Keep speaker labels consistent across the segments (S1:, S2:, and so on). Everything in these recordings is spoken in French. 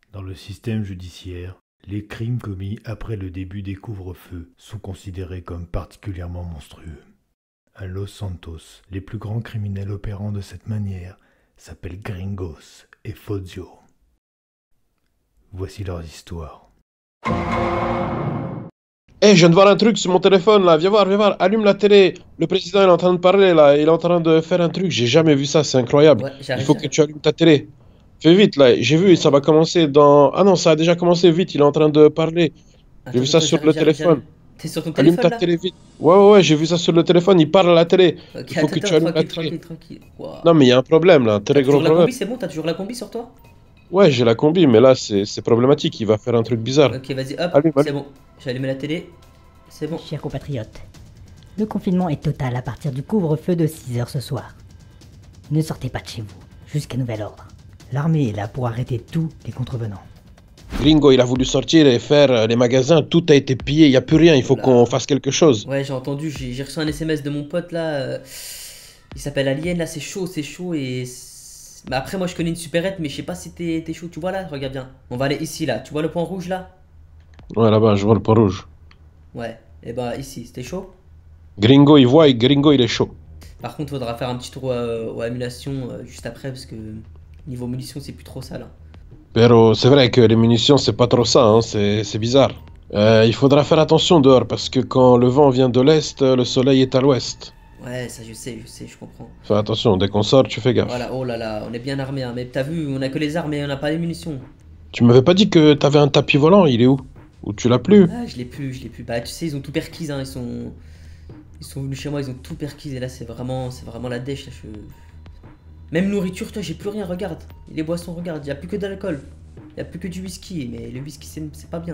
S1: Dans le système judiciaire, les crimes commis après le début des couvre-feux sont considérés comme particulièrement monstrueux. À Los Santos, les plus grands criminels opérant de cette manière s'appellent Gringos et Fozio. Voici leurs histoires.
S2: Eh, je viens de voir un truc sur mon téléphone là, viens voir, allume la télé. Le président il est en train de parler là, il est en train de faire un truc, j'ai jamais vu ça, c'est incroyable.
S3: Ouais,
S2: Il
S3: j'arrive,
S2: faut que
S3: j'arrive.
S2: tu allumes ta télé. Fais vite là, j'ai vu, ça va commencer dans... Ah non, ça a déjà commencé vite, il est en train de parler. J'ai
S3: Attends,
S2: vu
S3: attends,
S2: ça
S3: attends,
S2: sur
S3: j'arrive,
S2: le
S3: j'arrive, j'arrive.
S2: téléphone.
S3: T'es sur ton
S2: Allume
S3: téléphone
S2: ta
S3: là?
S2: télé vite. Ouais, j'ai vu ça sur le téléphone, il parle à la télé.
S3: Ok,
S2: Il faut
S3: attends,
S2: que tu
S3: attends,
S2: allumes la
S3: tranquille,
S2: télé.
S3: tranquille, tranquille. Waouh.
S2: Non mais il y a un problème là, un
S3: T'as
S2: très gros
S3: toujours la
S2: problème.
S3: combi, c'est bon? T'as toujours la combi sur toi?
S2: Ouais, j'ai la combi, mais là c'est problématique, il va faire un truc bizarre.
S3: Ok, vas-y, hop,
S2: Allume,
S3: c'est
S2: allume.
S3: bon. J'ai allumé la télé. C'est bon.
S4: Chers compatriotes, le confinement est total à partir du couvre-feu de 6 heures ce soir. Ne sortez pas de chez vous, jusqu'à nouvel ordre. L'armée est là pour arrêter tous les contrevenants.
S2: Gringo, il a voulu sortir et faire les magasins, tout a été pillé, il n'y a plus rien, il faut
S3: Oula.
S2: qu'on fasse quelque chose.
S3: Ouais, j'ai entendu, j'ai reçu un SMS de mon pote là. Il s'appelle Alien, là, c'est chaud et. Bah après, moi je connais une supérette, mais je sais pas si t'es chaud. Tu vois là, regarde bien. On va aller ici là. Tu vois le point rouge là?
S2: Ouais, là-bas, je vois le point rouge.
S3: Ouais, et bah ici, c'était chaud.
S2: Gringo, il voit et Gringo, il est chaud.
S3: Par contre, faudra faire un petit tour aux émulations juste après parce que niveau munitions, c'est plus trop ça là.
S2: Pero c'est vrai que les munitions, c'est pas trop ça, hein, c'est bizarre. Il faudra faire attention dehors parce que quand le vent vient de l'est, le soleil est à l'ouest.
S3: Ouais, ça je sais, je comprends.
S2: Fais attention, dès qu'on sort, tu fais gaffe.
S3: Voilà, oh là là, on est bien armé, hein. Mais t'as vu, on a que les armes et on n'a pas les munitions.
S2: Tu m'avais pas dit que t'avais un tapis volant, il est où? Ou tu l'as plus?
S3: Ah, je l'ai plus, je l'ai plus. Bah, tu sais, ils ont tout perquis, hein. Ils sont venus chez moi, ils ont tout perquis. Et là, c'est vraiment la dèche. Là, même nourriture, toi, j'ai plus rien, regarde. Et les boissons, regarde, y a plus que d'alcool. Y a plus que du whisky. Mais le whisky, c'est pas bien.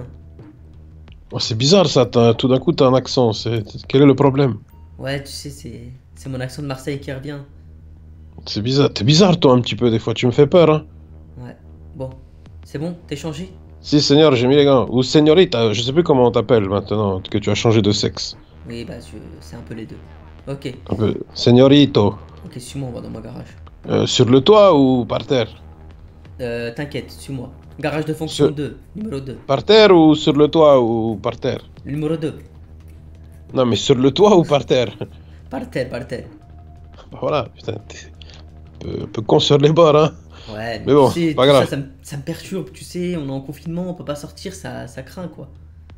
S2: Oh, c'est bizarre ça, tout d'un coup t'as un accent, quel est le problème?
S3: Ouais, tu sais, c'est mon accent de Marseille qui revient.
S2: C'est bizarre, t'es bizarre toi un petit peu des fois, tu me fais peur, hein.
S3: Ouais, bon, c'est bon, t'es changé?
S2: Si, seigneur, j'ai mis les gants. Ou señorita, je sais plus comment on t'appelle maintenant que tu as changé de sexe.
S3: Oui, bah, c'est un peu les deux. Ok,
S2: Un peu. Señorito.
S3: ok, suis-moi, on va dans ma garage.
S2: Sur le toit ou par terre?
S3: T'inquiète, suis-moi. Garage de fonction
S2: Sur-
S3: 2, numéro 2.
S2: Par terre ou sur le toit ou par terre?
S3: Numéro 2.
S2: Non, mais sur le toit ou par terre?
S3: Par terre, par terre.
S2: Voilà, putain, t'es un peu con sur les bords, hein.
S3: Ouais,
S2: Mais bon,
S3: tu sais,
S2: pas
S3: tout
S2: grave.
S3: ça me perturbe, tu sais, on est en confinement, on peut pas sortir, ça craint quoi.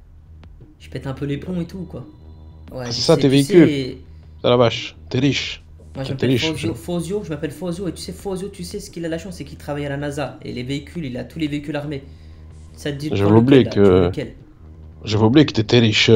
S3: Je pète un peu les plombs et tout quoi. Ouais,
S2: Ah,
S3: je
S2: c'est ça,
S3: sais,
S2: tes
S3: tu
S2: véhicules.
S3: sais,
S2: C'est la vache, t'es riche.
S3: moi je
S2: T'es
S3: m'appelle
S2: riche.
S3: Fozio, je m'appelle Fozio, et tu sais, Fozio, tu sais ce qu'il a la chance, c'est qu'il travaille à la NASA, et les véhicules, il a tous les véhicules armés. Ça te dit de
S2: J'avais
S3: prendre
S2: oublié
S3: lequel là, tu veux
S2: que...
S3: lequel?
S2: J'avais oublié que t'étais riche.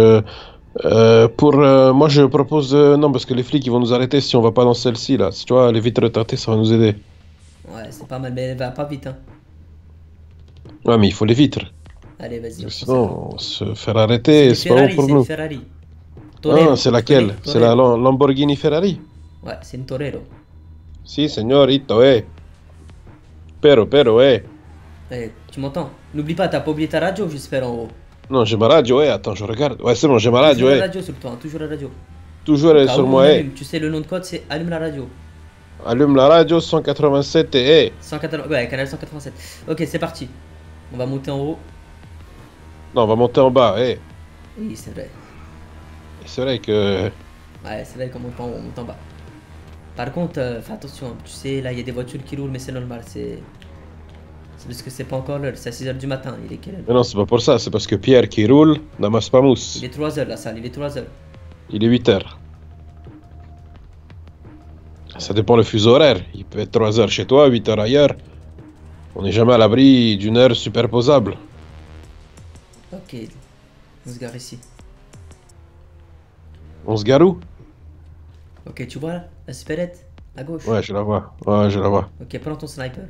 S2: Moi, je propose... non, parce que les flics, ils vont nous arrêter si on va pas dans celle-ci, là. Si tu vois, les vitres teintées, ça va nous aider.
S3: Ouais, c'est pas mal, mais elle va pas vite hein.
S2: Ouais, mais il faut les vitres.
S3: Allez, vas-y, on fonce.
S2: Sinon, se faire
S3: C'est
S2: arrêter,
S3: des
S2: c'est pas bon
S3: Ferrari,
S2: pour
S3: c'est une
S2: nous.
S3: Ferrari.
S2: Ah,
S3: Torero,
S2: c'est
S3: tu
S2: laquelle?
S3: connais?
S2: C'est la
S3: Torero.
S2: Lamborghini Ferrari?
S3: Ouais, c'est une Torero.
S2: Si, señorito, Pero,
S3: Eh, tu m'entends? N'oublie pas, t'as pas oublié ta radio, j'espère en haut.
S2: Non, j'ai ma radio, Attends, je regarde. Ouais, c'est bon, j'ai ma radio,
S3: Toujours la radio sur le toit, hein, toujours la radio.
S2: Toujours
S3: Au
S2: elle est
S3: cas
S2: sur
S3: où
S2: moi,
S3: on allume. Tu sais, le nom de code, c'est allume la radio.
S2: Allume la radio 187 et
S3: 180... Ouais, canal 187. Ok, c'est parti. On va monter en haut.
S2: Non, on va monter en bas,
S3: Oui, c'est vrai.
S2: C'est vrai que...
S3: Ouais, c'est vrai qu'on monte en haut, on monte en bas. Par contre, fais attention. Hein. Tu sais, là, il y a des voitures qui roulent, mais c'est normal. C'est parce que c'est pas encore l'heure. C'est à 6h du matin. Il est quelle heure?
S2: Mais non, c'est pas pour ça, c'est parce que Pierre qui roule n'amasse pas
S3: Il
S2: mousse.
S3: est 3h, la salle. Il est 3h.
S2: Il est 8 heures. Ça dépend le fuseau horaire. Il peut être 3 heures chez toi, 8 heures ailleurs. On n'est jamais à l'abri d'une heure superposable.
S3: Ok. On se gare ici.
S2: On se gare où?
S3: Ok, tu vois là, la supérette? À gauche.
S2: Ouais, je la vois. Ouais, je la vois.
S3: Ok, prends ton sniper.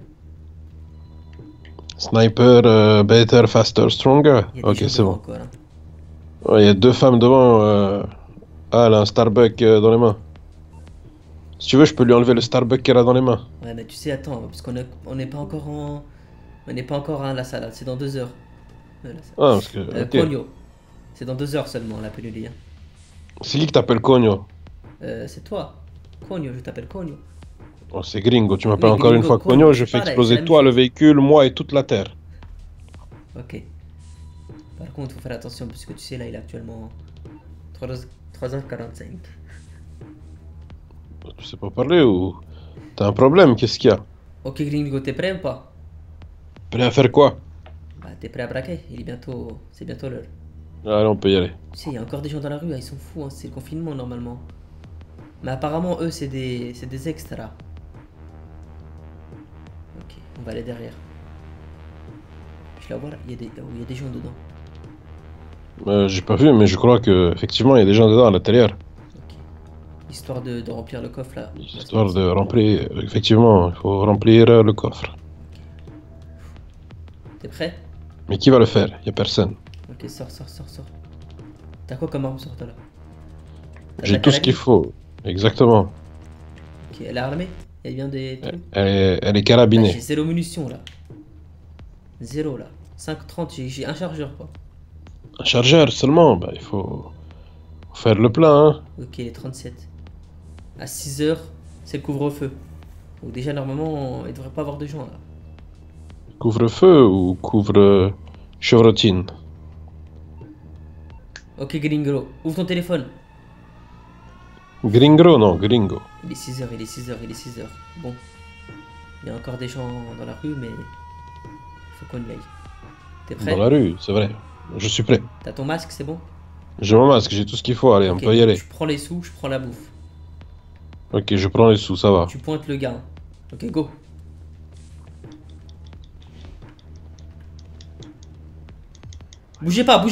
S2: Sniper, better, faster, stronger.
S3: Il y a des
S2: Ok,
S3: gens
S2: c'est
S3: devant
S2: bon.
S3: encore. Hein.
S2: Ouais, il y a deux femmes devant. Ah, elle a un Starbucks dans les mains. Si tu veux, je peux lui enlever le Starbucks qu'elle a dans les mains.
S3: Ouais, mais tu sais, attends, parce on n'est pas encore en. On n'est pas encore à la salle, c'est dans 2 heures. La salle.
S2: Ah, parce que... ok.
S3: Cogno. C'est dans 2 heures seulement, la pénurie. Hein.
S2: C'est qui que t'appelles Cogno?
S3: C'est toi. Cogno, je t'appelle Cogno.
S2: Oh, c'est gringo, tu m'appelles
S3: Oui,
S2: encore une
S3: gringo,
S2: fois
S3: Cogno,
S2: Cogno, je
S3: c'est
S2: fais
S3: pareil,
S2: exploser
S3: c'est la
S2: toi,
S3: même
S2: le
S3: chose.
S2: véhicule, moi et toute la terre.
S3: Ok. Par contre, faut faire attention parce que tu sais, là, il est actuellement 3h45.
S2: Tu sais pas parler ou t'as un problème? Qu'est-ce qu'il y a?
S3: Ok, Gringo, t'es prêt ou pas?
S2: Prêt à faire quoi?
S3: Bah, t'es prêt à braquer? Il est bientôt. C'est bientôt l'heure.
S2: Allez, on peut y aller.
S3: Tu sais, il y a encore des gens dans la rue, hein, ils sont fous, hein, c'est le confinement normalement. Mais apparemment, eux, c'est des extras. Ok, on va aller derrière. Je la vois là, il y a des gens dedans.
S2: J'ai pas vu, mais je crois que effectivement il y a des gens dedans à l'intérieur.
S3: Ok. Histoire de remplir le coffre là.
S2: Histoire de remplir. Effectivement, il faut remplir le coffre.
S3: T'es prêt?
S2: Mais qui va le faire? Y a personne.
S3: Ok, sors. T'as quoi comme arme sur toi là? T'as
S2: J'ai
S3: ta
S2: tout ce qu'il
S3: carabine?
S2: faut. Exactement.
S3: Ok, elle est armée? Il y a bien des trucs?
S2: Elle est
S3: Ah,
S2: carabinée.
S3: j'ai zéro munitions là. Zéro là. 5,30, j'ai un chargeur quoi.
S2: Un chargeur seulement, bah il faut faire le plein, hein.
S3: Ok, les 37. À 6h, c'est le couvre-feu. Donc déjà normalement, il devrait pas avoir de gens là.
S2: Couvre-feu ou couvre chevrotine?
S3: Ok Gringo, ouvre ton téléphone.
S2: Gringo, non, gringo.
S3: Il est 6h, il est 6h, il est 6h. Bon. Il y a encore des gens dans la rue mais faut qu'on y aille. T'es prêt?
S2: Dans la rue, c'est vrai. Je suis prêt.
S3: T'as ton masque, c'est bon?
S2: J'ai mon masque, j'ai tout ce qu'il faut, allez, on
S3: Ok,
S2: peut y
S3: donc
S2: aller.
S3: je prends les sous, je prends la bouffe.
S2: Ok, je prends les sous, ça va.
S3: Tu pointes le gars. Ok, go. Bougez pas.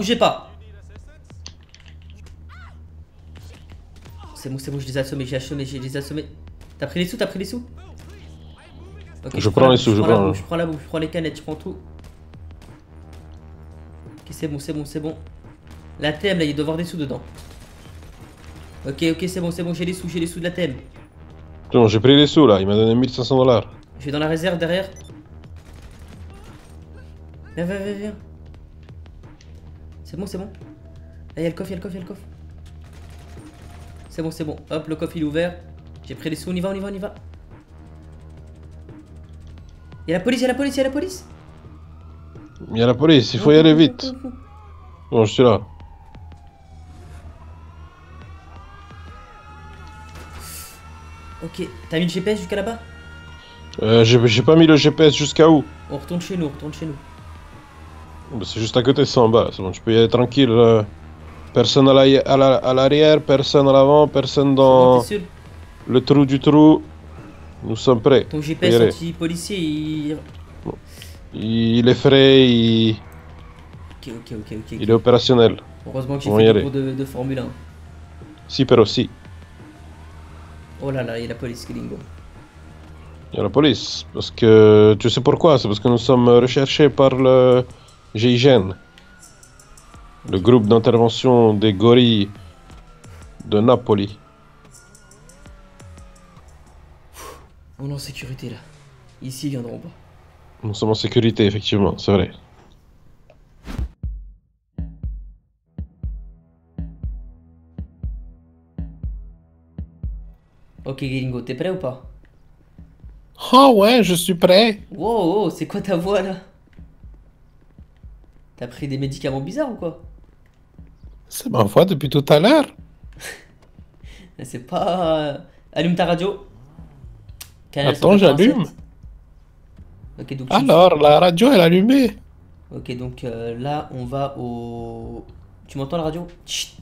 S3: C'est bon, je les ai assommés, j'ai les assommés. T'as pris les sous? Ok,
S2: Je prends les sous,
S3: je prends la
S2: prends.
S3: bouffe, je prends la bouffe, je prends les canettes, je prends tout. Ok, c'est bon. La thème, là, il doit y avoir des sous dedans. Ok, c'est bon, j'ai les sous de la thème.
S2: Bon, j'ai pris les sous là, il m'a donné 1500 $.
S3: Je vais dans la réserve derrière. Viens. C'est bon. Là, il y a le coffre. C'est bon. Hop, le coffre il est ouvert. J'ai pris les sous, on y va. Il y a la police.
S2: Il y a la police, il faut y aller vite. Bon, je suis là.
S3: Ok, t'as mis le GPS jusqu'à là-bas?
S2: J'ai pas mis le GPS jusqu'à où?
S3: On retourne chez nous.
S2: Bah, c'est juste à côté, c'est en bas. C'est bon, tu peux y aller tranquille. Personne à l'arrière, personne à l'avant, personne
S3: Bon,
S2: dans
S3: t'es sûr?
S2: le trou du trou. Nous sommes prêts.
S3: Ton
S2: Faut y
S3: GPS
S2: aller.
S3: anti-policier, il...
S2: Il est frais,
S3: Ok.
S2: il est opérationnel.
S3: Heureusement que j'ai
S2: On va y
S3: fait
S2: aller.
S3: des cours de Formule 1.
S2: Si, pero aussi.
S3: Oh là là, il y a la police, Gringo.
S2: Il y a la police. Parce que tu sais pourquoi? C'est parce que nous sommes recherchés par le GIGN, le groupe d'intervention des gorilles de Napoli.
S3: On est en sécurité là. Ici, ils viendront pas.
S2: Nous sommes en sécurité, effectivement, c'est vrai.
S3: Ok, Gringo, t'es prêt ou pas?
S5: Oh ouais, je suis prêt.
S3: Wow, c'est quoi ta voix là? T'as pris des médicaments bizarres ou quoi?
S5: C'est ma voix depuis tout à l'heure.
S3: C'est pas... Allume ta radio. Canal
S5: Attends,
S3: 187.
S5: j'allume.
S3: Ok, donc
S5: Alors, la radio est allumée.
S3: Ok, donc là, on va au... Tu m'entends la radio? Chut.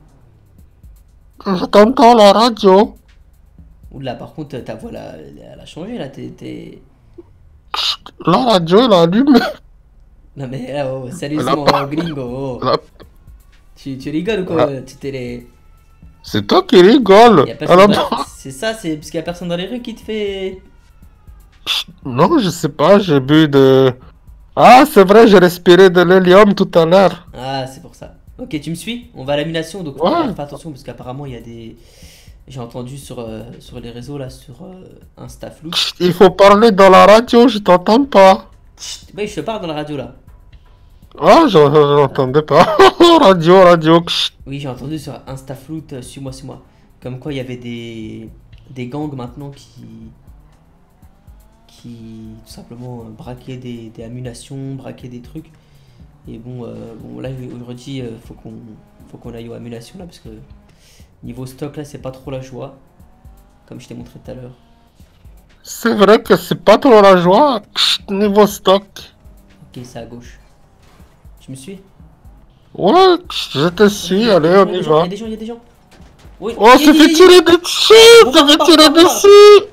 S5: Je t'entends la radio.
S3: Oula, par contre, ta voix, là, elle a changé, là, t'es...
S5: La radio est allumée.
S3: Non mais là, oh, sérieusement,
S5: pas-
S3: Gringo, oh.
S5: La-
S3: Tu rigoles ou quoi? Tu t'es les...
S5: C'est toi qui rigoles.
S3: Y a personne
S5: Alors,
S3: dans... C'est ça, c'est parce qu'il y a personne dans les rues qui te fait...
S5: non, je sais pas, j'ai bu de... Ah, c'est vrai, j'ai respiré de l'hélium tout à l'heure.
S3: Ah, c'est pour ça. Ok, tu me suis? On va à l'animation, donc
S5: Ouais.
S3: fais attention parce qu'apparemment, il y a des... J'ai entendu sur les réseaux, là, sur Instaflou.
S5: Il faut parler dans la radio, je t'entends pas.
S3: Oui, je te parle dans la radio, là.
S5: Ah, je n'entendais pas. radio.
S3: Oui, j'ai entendu sur Instaflout, suis-moi. Comme quoi, il y avait des gangs maintenant parti tout simplement braquer des ammunitions, braquer des trucs. Et bon, là aujourd'hui, faut qu'on aille aux ammunitions là parce que niveau stock là, c'est pas trop la joie, comme je t'ai montré tout à l'heure.
S5: C'est vrai que c'est pas trop la joie. Niveau stock.
S3: Ok, c'est à gauche. Tu me suis?
S5: Ouais, je te suis, allez, on y va.
S3: Il y a des gens. Oui.
S5: Oh, ça fait tirer dessus! Ça fait tirer dessus!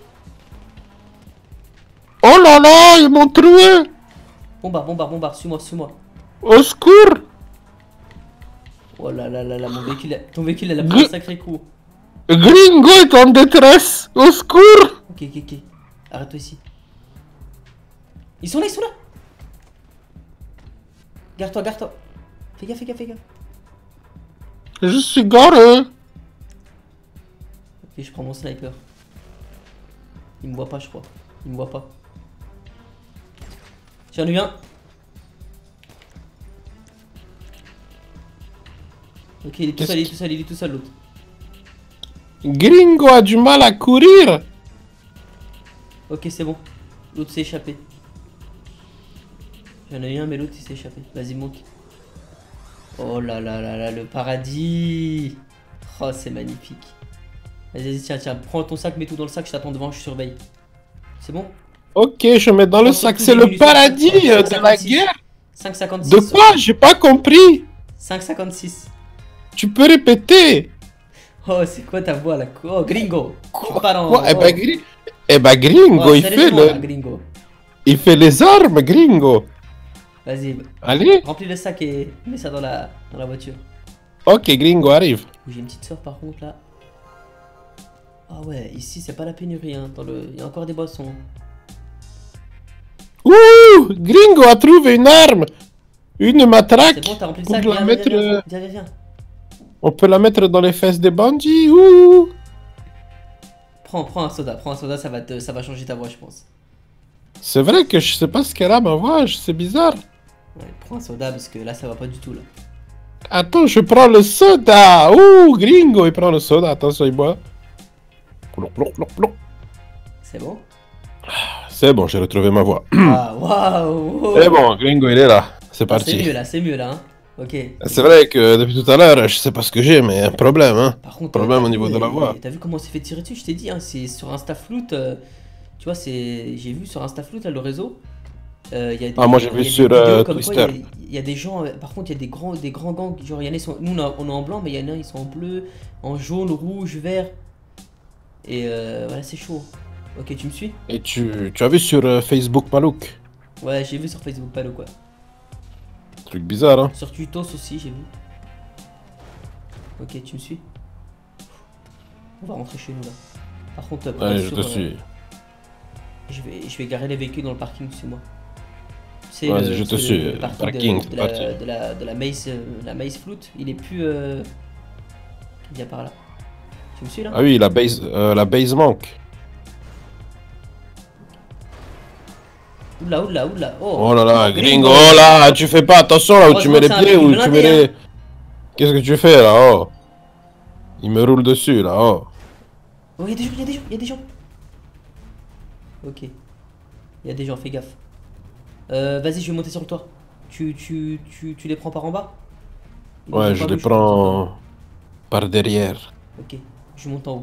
S5: Oh là là, ils m'ont troué!
S3: Bombarde, suis-moi.
S5: Au secours!
S3: Oh là là, ton véhicule, elle a pris un sacré coup.
S5: Gringo est en détresse! Au secours!
S3: Ok. Arrête-toi ici. Ils sont là. Garde-toi. Fais gaffe.
S5: Je suis garé!
S3: Ok, je prends mon sniper. Il me voit pas, je crois. Il me voit pas. J'en ai eu un. Ok, il est tout seul, l'autre.
S5: Gringo a du mal à courir!
S3: Ok, c'est bon. L'autre s'est échappé. J'en ai eu un, mais l'autre il s'est échappé. Vas-y, monte. Oh là là, le paradis. Oh, c'est magnifique. Vas-y, tiens, prends ton sac, mets tout dans le sac, je t'attends devant, je surveille. C'est bon?
S5: Ok, je mets dans le sac, c'est le paradis de la guerre!
S3: 5,56.
S5: De quoi? J'ai pas compris!
S3: 5,56.
S5: Tu peux répéter?
S3: Oh, c'est quoi ta voix là? Oh, Gringo!
S5: Quoi? Eh ben, Gringo,
S3: Gringo.
S5: il fait les armes, Gringo!
S3: Vas-y,
S5: Allez!
S3: remplis le sac et mets ça dans la voiture.
S5: Ok, Gringo arrive.
S3: J'ai une petite soeur par contre là. Ah ouais, ici c'est pas la pénurie, hein. Il y a encore des boissons.
S5: Ouh! Gringo a trouvé une arme! Une matraque!
S3: C'est bon, t'as rempli le
S5: On
S3: sac,
S5: peut la mettre,
S3: viens.
S5: On peut la mettre dans les fesses des bandits, ouh!
S3: Prends un soda, ça va changer ta voix, je pense.
S5: C'est vrai que je sais pas ce qu'elle a, ma voix, c'est bizarre.
S3: Ouais, prends un soda parce que là ça va pas du tout là.
S5: Attends, je prends le soda! Ouh, Gringo, il prend le soda, attention, il boit. Plop.
S3: C'est bon?
S5: C'est bon, j'ai retrouvé ma voix.
S3: Ah, waouh!
S5: C'est bon, Gringo, il est là. C'est parti.
S3: C'est mieux là, hein. Ok.
S5: C'est vrai que depuis tout à l'heure, je sais pas ce que j'ai, mais un problème, hein.
S3: Par contre,
S5: Problème au niveau de la voix.
S3: T'as vu comment on s'est fait tirer dessus? Je t'ai dit, hein, c'est sur Instafloot. Tu vois, j'ai vu sur Instafloot, là, le réseau.
S5: Moi j'ai vu sur Twister.
S3: Il y a des gens, par contre, il y a des grands gangs. Genre, il y en a, nous on est en blanc, mais il y en a, ils sont en bleu, en jaune, rouge, vert. Et voilà, c'est chaud. Ok, tu me suis?
S5: Et tu as vu sur Facebook Malouk?
S3: Ouais, j'ai vu sur Facebook, pas le quoi.
S5: Truc bizarre, hein.
S3: Sur Tutos aussi, j'ai vu. Ok, tu me suis? On va rentrer chez nous là. Par contre,
S5: Allez, je te suis.
S3: Je vais garer les véhicules dans le parking, c'est moi.
S5: Vas-y, je te suis.
S3: Le
S5: Parking,
S3: de la Maze Float, il est plus. Il vient par là. Tu me suis là?
S5: Ah oui, la base manque.
S3: Oula.
S5: Oh là là, Gringo, oh là, tu fais pas attention là où tu mets les pieds ou tu mets les... Qu'est-ce que tu fais là, oh? Il me roule dessus là, oh.
S3: Oh, il y a des gens. Ok. Il y a des gens, fais gaffe. Vas-y, je vais monter sur le toit. Tu les prends par en bas?
S5: Ouais, je les prends par derrière.
S3: Ok, je monte en haut.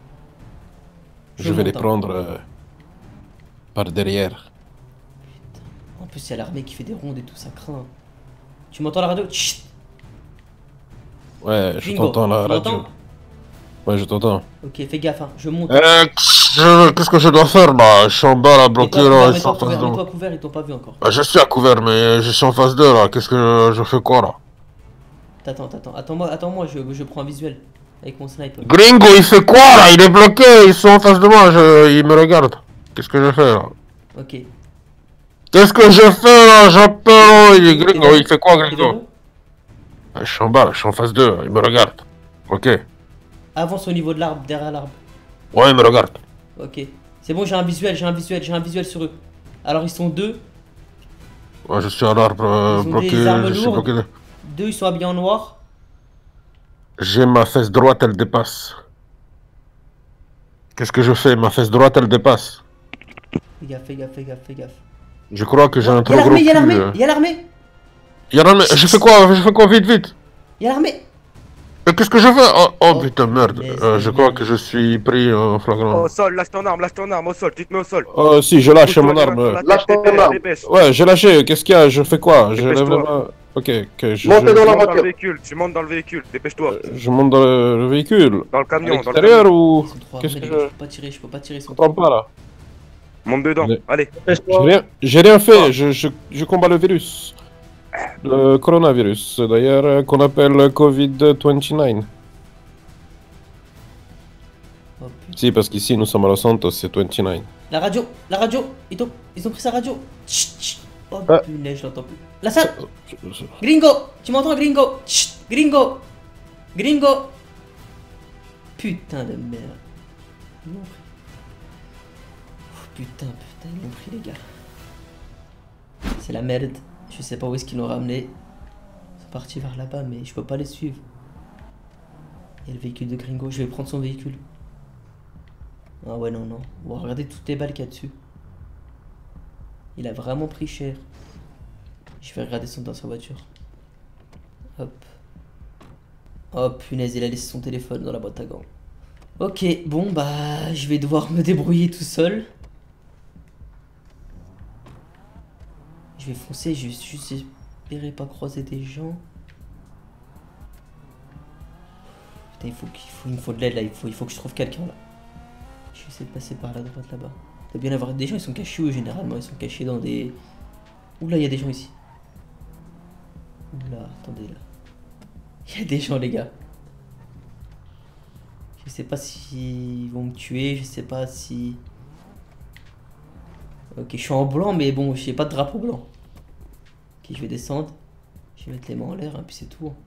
S5: Je vais les prendre par derrière.
S3: En plus, il y a l'armée qui fait des rondes et tout, ça craint. Tu m'entends la radio? Chut.
S5: Ouais, je t'entends la radio. Ouais, je t'entends.
S3: Ok, fais gaffe, hein. Je monte.
S5: Qu'est-ce que je dois faire là? Je suis en bas là, bloqué là, ils sont en face de moi.
S3: Mets-toi couvert, ils t'ont pas vu encore.
S5: Bah, je suis à couvert, mais je suis en face d'eux là. Qu'est-ce que je fais quoi là?
S3: Attends-moi, je prends un visuel avec mon sniper.
S5: Gringo, il fait quoi là? Il est bloqué, ils sont en face de moi, ils me regardent. Qu'est-ce que je fais là?
S3: Ok.
S5: Qu'est-ce que je fais là? J'appelle. Gringo, il fait quoi, Gringo? Je suis en bas, je suis en face d'eux, ils me regardent. Ok.
S3: Avance au niveau de l'arbre, derrière l'arbre.
S5: Ouais, ils me regardent.
S3: Ok. C'est bon, j'ai un visuel sur eux. Alors ils sont deux.
S5: Ouais, je suis à l'arbre bloqué, je suis bloqué.
S3: Deux, ils sont habillés en noir.
S5: J'ai ma fesse droite, elle dépasse. Qu'est-ce que je fais? Ma fesse droite, elle dépasse.
S3: Fais gaffe, fais gaffe, fais gaffe, fais gaffe.
S5: Je crois que j'ai un
S3: Il
S5: trop
S3: y a
S5: gros
S3: l'armée, il y a
S5: cul.
S3: l'armée, il y a l'armée.
S5: Y'a l'armée. J'ai fait quoi? Vite, vite.
S3: Il y a l'armée.
S5: Mais qu'est-ce que je fais? Oh
S3: Oh,
S5: putain, merde.
S3: punaise,
S5: Je crois
S3: merde.
S5: que je suis pris en flagrant.
S6: Au sol, lâche ton arme, au sol, tu te mets au sol.
S5: Oh, si, je lâche mon arme.
S2: Lâche ton arme.
S6: Dépêche.
S5: Ouais, j'ai lâché. Qu'est-ce qu'il y a? Je fais quoi? Je lève la
S6: Dépêche-toi.
S5: main. Ok, je
S2: Montez dans la
S6: Tu montes dans le
S2: voiture.
S6: véhicule, tu montes dans le véhicule, dépêche-toi.
S5: je monte dans le véhicule.
S6: Dans le
S5: À
S6: camion, dans le
S5: l'extérieur
S6: camion.
S5: ou.
S3: Ils sont trop
S5: Qu'est-ce
S3: armés,
S5: que
S3: les gars,
S5: je.
S3: je peux pas tirer, je peux pas tirer. Ils sont
S5: Je comprends pas là.
S6: Monte dedans, allez.
S5: J'ai rien fait. Je combats le virus. Le coronavirus, d'ailleurs, qu'on appelle Covid-29.
S3: Oh, putain.
S5: Si, parce qu'ici, nous sommes à Los Santos, c'est 29.
S3: La radio, ils ont pris sa radio. Chut, chut. Oh
S5: Ah.
S3: punaise, je l'entends plus. La salle. Gringo, tu m'entends, Gringo? Chut, Gringo, Gringo. Putain de merde. Ils l'ont pris. Oh, putain, ils l'ont pris, les gars. C'est la merde. Je sais pas où est-ce qu'ils l'ont ramené. Ils sont partis vers là-bas, mais je peux pas les suivre. Il y a le véhicule de Gringo, je vais prendre son véhicule. Ah ouais, non, non. On va regarder toutes les balles qu'il y a dessus. Il a vraiment pris cher. Je vais regarder dans sa voiture. Hop. Oh punaise, il a laissé son téléphone dans la boîte à gants. Ok, bon bah je vais devoir me débrouiller tout seul. Je vais foncer, je vais juste espérer pas croiser des gens. Putain, il me faut de l'aide là, il faut que je trouve quelqu'un là. Je vais essayer de passer par la droite là-bas. Il doit bien avoir des gens, ils sont cachés où généralement? Ils sont cachés dans des... Oula, il y a des gens ici. Oula, attendez là. Il y a des gens les gars. Je sais pas s'ils vont me tuer, je sais pas si... Ok, je suis en blanc mais bon, j'ai pas de drapeau blanc. Ok, je vais descendre. Je vais mettre les mains en l'air, hein, puis c'est tout. Hein.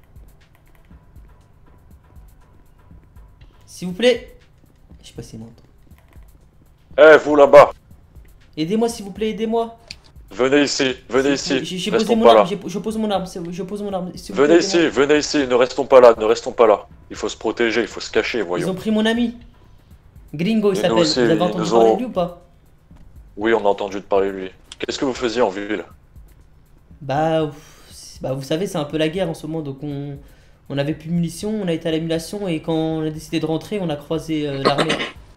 S3: S'il vous plaît. Je sais pas s'il m'entend.
S7: Eh, vous là-bas,
S3: Aidez-moi s'il vous plaît, aidez-moi.
S7: venez ici,
S3: J'ai posé
S7: restons
S3: mon
S7: pas
S3: arme,
S7: là.
S3: je pose mon arme, je pose mon arme. S'il vous plaît,
S7: Venez
S3: aidez-moi.
S7: ici, ne restons pas là, ne restons pas là. Il faut se protéger, il faut se cacher,
S3: Ils ont
S7: voyons.
S3: pris mon ami. Gringo, il
S7: Et nous
S3: s'appelle.
S7: aussi,
S3: Vous avez
S7: ils
S3: entendu
S7: nous
S3: parler
S7: ont-
S3: de lui ou pas?
S7: Oui, on a entendu de parler de lui. Qu'est-ce que vous faisiez en ville?
S3: Bah, vous savez, c'est un peu la guerre en ce moment, donc on avait plus de munitions, on a été à l'annulation et quand on a décidé de rentrer, on a croisé l'armée.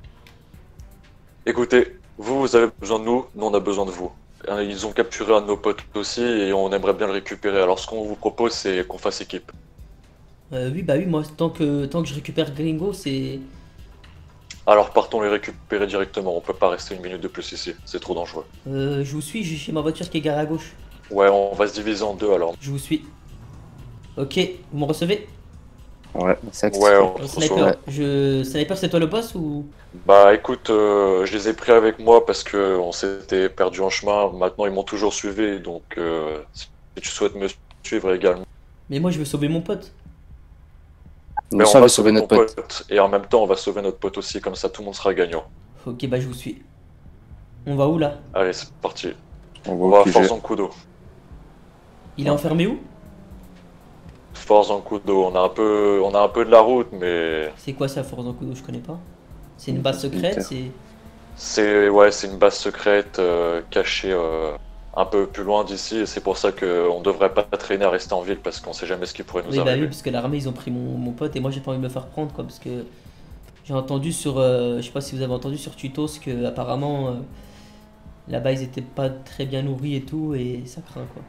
S7: Écoutez, vous avez besoin de nous, nous on a besoin de vous. Ils ont capturé un de nos potes aussi et on aimerait bien le récupérer. Alors ce qu'on vous propose, c'est qu'on fasse équipe.
S3: Oui, bah oui, moi, tant que je récupère Gringo, c'est...
S7: Alors partons les récupérer directement, on peut pas rester une minute de plus ici, c'est trop dangereux.
S3: Je vous suis, j'ai ma voiture qui est garée à gauche.
S7: Ouais, on va se diviser en deux alors.
S3: Je vous suis. Ok, vous me recevez?
S6: Ouais.
S7: Ouais, on se
S3: Sniper,
S7: reçoit.
S3: Sniper, c'est toi le boss ou...
S7: Bah écoute, je les ai pris avec moi parce que on s'était perdu en chemin. Maintenant ils m'ont toujours suivi, donc si tu souhaites me suivre également.
S3: Mais moi, je veux sauver mon pote.
S7: Mais
S6: Nous
S7: on
S6: sommes
S7: va
S6: sauver
S7: sauver
S6: notre
S7: mon
S6: pote.
S7: pote. Et en même temps, on va sauver notre pote aussi, comme ça tout le monde sera gagnant.
S3: Ok, bah je vous suis. On va où là?
S7: Allez, c'est parti.
S6: On
S7: On
S6: va
S7: va
S6: au
S7: à
S6: QG.
S7: Force en Kudo.
S3: Il est enfermé où?
S7: Force en Kudo, on a un peu de la route, mais
S3: C'est quoi ça, Force en Kudo? Je connais pas. C'est une base secrète, c'est...
S7: c'est une base secrète cachée un peu plus loin d'ici. Et c'est pour ça qu'on devrait pas traîner à rester en ville parce qu'on sait jamais ce qui pourrait nous
S3: Oui, bah oui,
S7: arriver.
S3: parce que l'armée, ils ont pris mon pote et moi, j'ai pas envie de me faire prendre, quoi, parce que... J'ai entendu sur... je sais pas si vous avez entendu sur Tutos que apparemment là-bas, ils étaient pas très bien nourris et tout, et ça craint, quoi.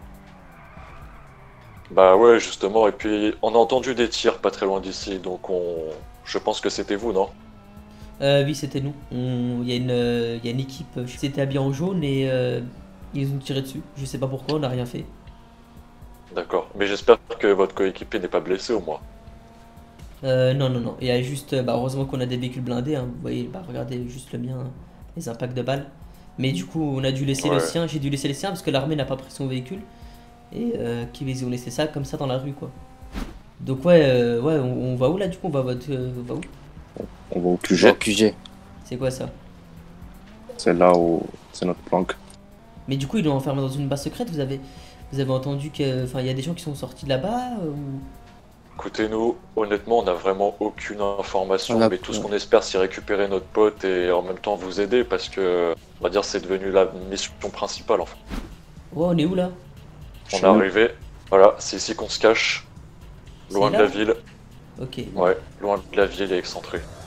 S7: Bah ouais, justement. Et puis on a entendu des tirs pas très loin d'ici, donc je pense que c'était vous, non?
S3: Oui, c'était nous. Il y a une équipe, c'était habillé en jaune et ils ont tiré dessus. Je sais pas pourquoi, on n'a rien fait.
S7: D'accord. Mais j'espère que votre coéquipier n'est pas blessé au moins.
S3: Non, non, non. Il y a juste, bah, heureusement qu'on a des véhicules blindés. Hein. Vous voyez, bah, regardez juste le mien, hein, les impacts de balles. Mais du coup, on a dû laisser le
S7: Ouais.
S3: sien. J'ai dû laisser le sien parce que l'armée n'a pas pris son véhicule. Et qu'ils ont laissé ça comme ça dans la rue, quoi. Donc, ouais, on va où là, du coup? On va où?
S6: On va au QG.
S8: QG.
S3: C'est quoi ça?
S6: C'est là où c'est notre planque.
S3: Mais du coup, ils l'ont enfermé dans une base secrète. Vous avez entendu que, enfin, il y a des gens qui sont sortis de là-bas ou...
S7: Écoutez, nous, honnêtement, on n'a vraiment aucune information,
S8: On a-
S7: mais tout ce qu'on espère, c'est récupérer notre pote et en même temps vous aider parce que, on va dire, c'est devenu la mission principale. Enfin.
S3: Ouais, on est où là?
S7: On
S6: Chez
S7: est
S6: nous.
S7: arrivé, voilà, c'est ici qu'on se cache, loin
S3: C'est
S7: de
S3: là
S7: la ville.
S3: Ok.
S7: Ouais, loin de la ville et excentré.